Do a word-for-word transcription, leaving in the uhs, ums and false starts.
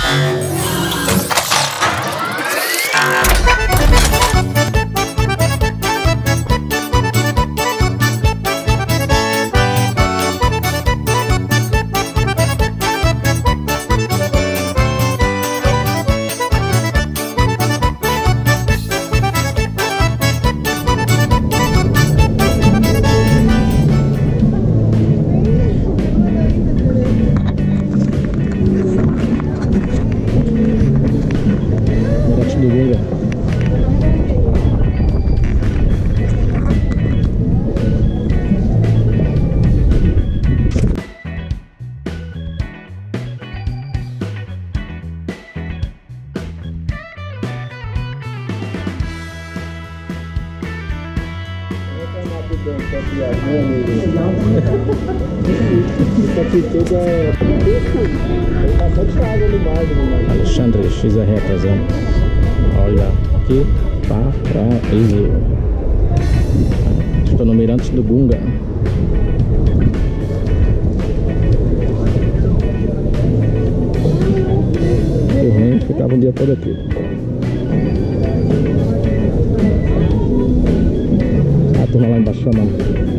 Isso aqui tudo é... Tem bastante água no mar, né? Alexandre, X R atrasando. Olha aqui, paraíso. Estou no Mirante do Gunga. Por mim, ficava o dia todo aqui. A turma lá embaixo chamando.